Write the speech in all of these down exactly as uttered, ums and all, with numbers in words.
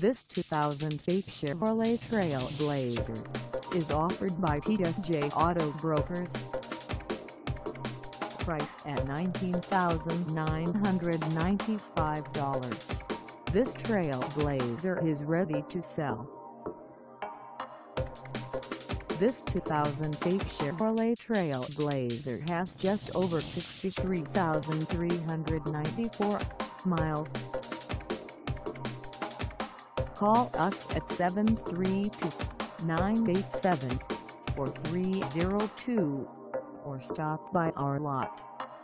This two thousand eight Chevrolet TrailBlazer is offered by T S J Auto Brokers. Price at nineteen thousand nine hundred ninety-five dollars. This TrailBlazer is ready to sell. This two thousand eight Chevrolet TrailBlazer has just over sixty-three thousand three hundred ninety-four miles. Call us at seven three two, nine eight seven, four three zero two or stop by our lot.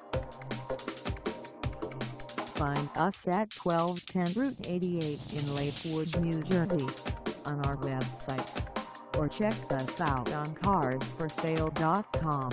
Find us at twelve ten Route eighty-eight in Lakewood, New Jersey, on our website, or check us out on cars for sale dot com.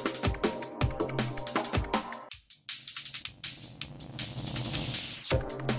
You